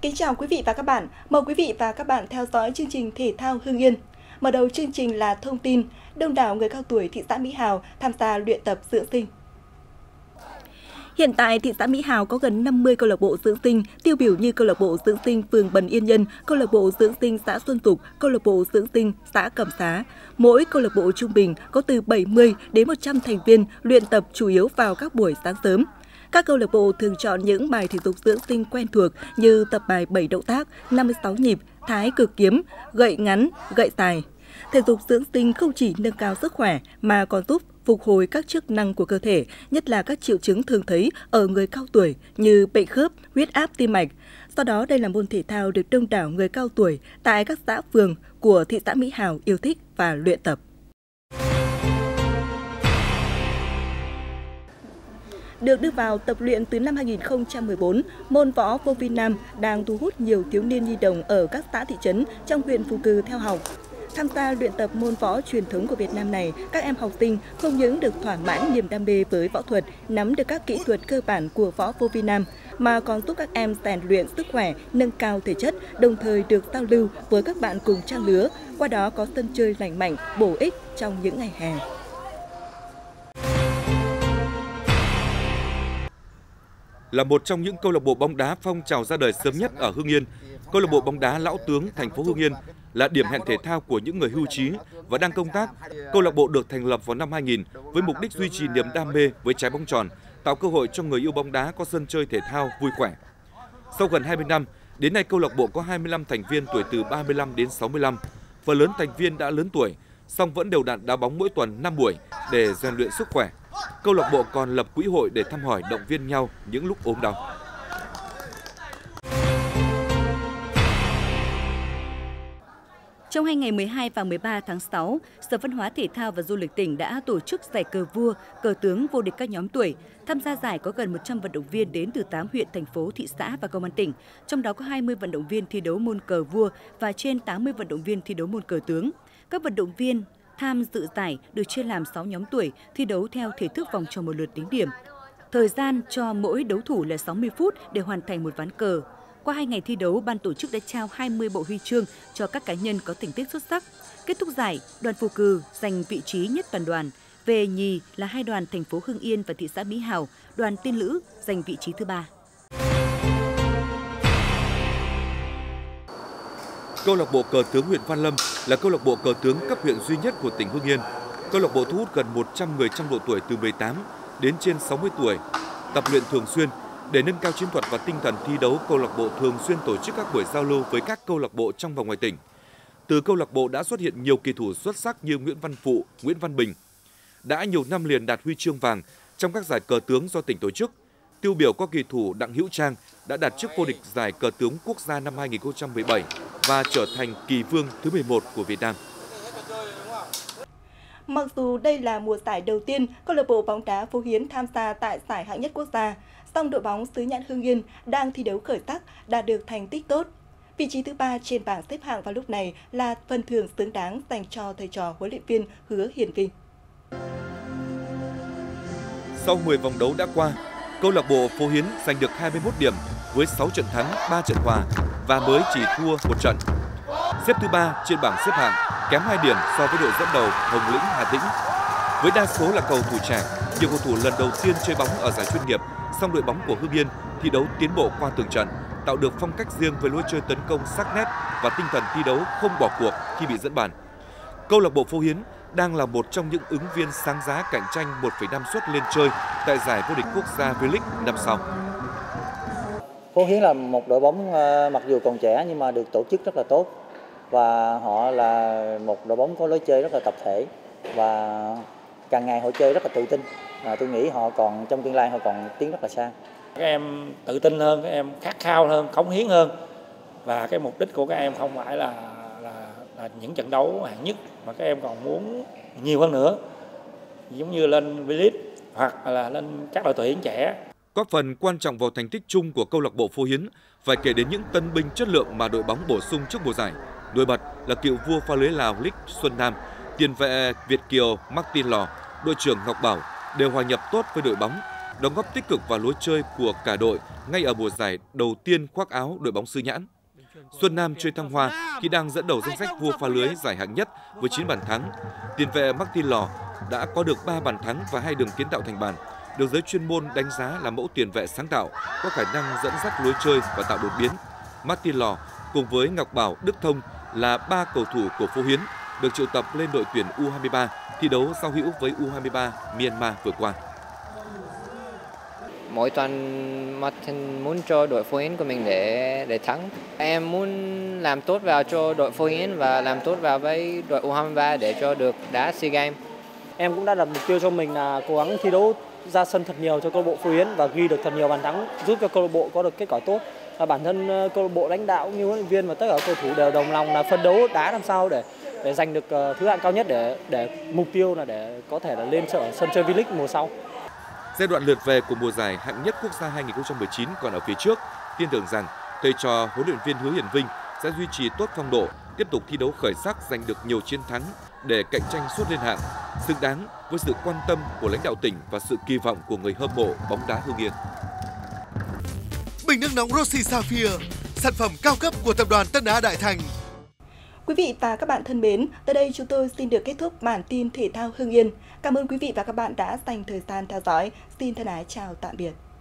Kính chào quý vị và các bạn. Mời quý vị và các bạn theo dõi chương trình Thể thao Hưng Yên. Mở đầu chương trình là thông tin đông đảo người cao tuổi thị xã Mỹ Hào tham gia luyện tập dưỡng sinh. Hiện tại, thị xã Mỹ Hào có gần 50 câu lạc bộ dưỡng sinh, tiêu biểu như câu lạc bộ dưỡng sinh phường Bần Yên Nhân, câu lạc bộ dưỡng sinh xã Xuân Tục, câu lạc bộ dưỡng sinh xã Cẩm Xá. Mỗi câu lạc bộ trung bình có từ 70 đến 100 thành viên luyện tập chủ yếu vào các buổi sáng sớm. Các câu lạc bộ thường chọn những bài thể dục dưỡng sinh quen thuộc như tập bài 7 động tác, 56 nhịp, thái cực kiếm, gậy ngắn, gậy dài. Thể dục dưỡng sinh không chỉ nâng cao sức khỏe mà còn giúp phục hồi các chức năng của cơ thể, nhất là các triệu chứng thường thấy ở người cao tuổi như bệnh khớp, huyết áp tim mạch. Do đó, đây là môn thể thao được đông đảo người cao tuổi tại các xã phường của thị xã Mỹ Hào yêu thích và luyện tập. Được đưa vào tập luyện từ năm 2014, môn võ vô vi nam đang thu hút nhiều thiếu niên nhi đồng ở các xã thị trấn trong huyện Phù Cừ theo học. Tham gia luyện tập môn võ truyền thống của Việt Nam này, các em học sinh không những được thỏa mãn niềm đam mê với võ thuật, nắm được các kỹ thuật cơ bản của võ vô vi nam, mà còn giúp các em rèn luyện sức khỏe, nâng cao thể chất, đồng thời được giao lưu với các bạn cùng trang lứa, qua đó có sân chơi lành mạnh, bổ ích trong những ngày hè. Là một trong những câu lạc bộ bóng đá phong trào ra đời sớm nhất ở Hưng Yên, câu lạc bộ bóng đá Lão Tướng thành phố Hưng Yên là điểm hẹn thể thao của những người hưu trí và đang công tác. Câu lạc bộ được thành lập vào năm 2000 với mục đích duy trì niềm đam mê với trái bóng tròn, tạo cơ hội cho người yêu bóng đá có sân chơi thể thao vui khỏe. Sau gần 20 năm, đến nay câu lạc bộ có 25 thành viên tuổi từ 35 đến 65. Phần lớn thành viên đã lớn tuổi, song vẫn đều đặn đá bóng mỗi tuần 5 buổi để rèn luyện sức khỏe. Câu lạc bộ còn lập quỹ hội để thăm hỏi, động viên nhau những lúc ốm đau. Trong hai ngày 12 và 13 tháng 6, Sở Văn hóa Thể thao và Du lịch tỉnh đã tổ chức giải cờ vua, cờ tướng vô địch các nhóm tuổi. Tham gia giải có gần 100 vận động viên đến từ 8 huyện, thành phố, thị xã và công an tỉnh. Trong đó có 20 vận động viên thi đấu môn cờ vua và trên 80 vận động viên thi đấu môn cờ tướng. Các vận động viên tham dự giải được chia làm 6 nhóm tuổi, thi đấu theo thể thức vòng tròn một lượt tính điểm. Thời gian cho mỗi đấu thủ là 60 phút để hoàn thành một ván cờ. Qua 2 ngày thi đấu, ban tổ chức đã trao 20 bộ huy chương cho các cá nhân có thành tích xuất sắc. Kết thúc giải, đoàn Phù Cừ giành vị trí nhất toàn đoàn. Về nhì là hai đoàn thành phố Hưng Yên và thị xã Mỹ Hào, đoàn Tiên Lữ giành vị trí thứ 3. Câu lạc bộ cờ tướng huyện Văn Lâm là câu lạc bộ cờ tướng cấp huyện duy nhất của tỉnh Hưng Yên. Câu lạc bộ thu hút gần 100 người trong độ tuổi từ 18 đến trên 60 tuổi, tập luyện thường xuyên. Để nâng cao chiến thuật và tinh thần thi đấu, câu lạc bộ thường xuyên tổ chức các buổi giao lưu với các câu lạc bộ trong và ngoài tỉnh. Từ câu lạc bộ đã xuất hiện nhiều kỳ thủ xuất sắc như Nguyễn Văn Phụ, Nguyễn Văn Bình, đã nhiều năm liền đạt huy chương vàng trong các giải cờ tướng do tỉnh tổ chức. Tiêu biểu có kỳ thủ Đặng Hữu Trang đã đạt chức vô địch giải cờ tướng quốc gia năm 2017 và trở thành kỳ vương thứ 11 của Việt Nam. Mặc dù đây là mùa giải đầu tiên câu lạc bộ bóng đá Phú Hiến tham gia tại giải hạng nhất quốc gia, song đội bóng xứ Nhạn Hưng Yên đang thi đấu khởi sắc, đạt được thành tích tốt. Vị trí thứ 3 trên bảng xếp hạng vào lúc này là phần thưởng xứng đáng dành cho thầy trò huấn luyện viên Hứa Hiền Vinh. Sau 10 vòng đấu đã qua, câu lạc bộ Phú Hiến giành được 21 điểm với 6 trận thắng, 3 trận hòa và mới chỉ thua 1 trận. Xếp thứ 3 trên bảng xếp hạng, kém 2 điểm so với đội dẫn đầu Hồng Lĩnh Hà Tĩnh. Với đa số là cầu thủ trẻ, nhiều cầu thủ lần đầu tiên chơi bóng ở giải chuyên nghiệp, song đội bóng của Hưng Yên thi đấu tiến bộ qua từng trận, tạo được phong cách riêng với lối chơi tấn công sắc nét và tinh thần thi đấu không bỏ cuộc khi bị dẫn bàn. Câu lạc bộ Phú Hiến đang là một trong những ứng viên sáng giá cạnh tranh 1,5 suất lên chơi tại giải vô địch quốc gia V-League năm sau. Phú Hiến là một đội bóng mặc dù còn trẻ nhưng mà được tổ chức rất là tốt, và họ là một đội bóng có lối chơi rất là tập thể và càng ngày họ chơi rất là tự tin. Tôi nghĩ họ còn trong tương lai họ còn tiến rất là xa. Các em tự tin hơn, các em khát khao hơn, cống hiến hơn, và cái mục đích của các em không phải là những trận đấu hạng nhất, mà các em còn muốn nhiều hơn nữa, giống như lên V-League hoặc là lên các đội tuyển trẻ. Góp phần quan trọng vào thành tích chung của câu lạc bộ Phú Hiến, phải kể đến những tân binh chất lượng mà đội bóng bổ sung trước mùa giải. Nổi bật là cựu vua pha lưới Lào Lích Xuân Nam, tiền vệ Việt kiều Martin Lò, đội trưởng Ngọc Bảo đều hòa nhập tốt với đội bóng. đóng góp tích cực vào lối chơi của cả đội ngay ở mùa giải đầu tiên khoác áo đội bóng xứ Nhãn. Xuân Nam chơi thăng hoa khi đang dẫn đầu danh sách vua phá lưới giải hạng nhất với 9 bàn thắng. Tiền vệ Martin Lò đã có được 3 bàn thắng và 2 đường kiến tạo thành bàn, được giới chuyên môn đánh giá là mẫu tiền vệ sáng tạo, có khả năng dẫn dắt lối chơi và tạo đột biến. Martin Lò cùng với Ngọc Bảo, Đức Thông là 3 cầu thủ của Phố Hiến được triệu tập lên đội tuyển U23 thi đấu giao hữu với U23 Myanmar vừa qua. Mỗi tuần Martin muốn cho đội Phố Hiến của mình để thắng. Em muốn làm tốt vào cho đội Phố Hiến và làm tốt vào với đội U23 để cho được đá SEA Games. Em cũng đã đặt mục tiêu cho mình là cố gắng thi đấu ra sân thật nhiều cho câu lạc bộ Phố Hiến và ghi được thật nhiều bàn thắng, giúp cho câu lạc bộ có được kết quả tốt. Và bản thân câu lạc bộ, lãnh đạo cũng như huấn luyện viên và tất cả cầu thủ đều đồng lòng là phấn đấu đá làm sao để giành được thứ hạng cao nhất, để mục tiêu là để có thể là lên sân chơi V-League mùa sau. Giai đoạn lượt về của mùa giải hạng nhất quốc gia 2019 còn ở phía trước. Tin tưởng rằng thầy trò huấn luyện viên Hứa Hiển Vinh sẽ duy trì tốt phong độ, tiếp tục thi đấu khởi sắc, giành được nhiều chiến thắng để cạnh tranh suốt lên hạng, xứng đáng với sự quan tâm của lãnh đạo tỉnh và sự kỳ vọng của người hâm mộ bóng đá Hưng Yên. Bình nước nóng Rossi Sapphire, sản phẩm cao cấp của tập đoàn Tân Á Đại Thành. Quý vị và các bạn thân mến, tới đây chúng tôi xin được kết thúc bản tin thể thao Hưng Yên. Cảm ơn quý vị và các bạn đã dành thời gian theo dõi. Xin thân ái chào tạm biệt.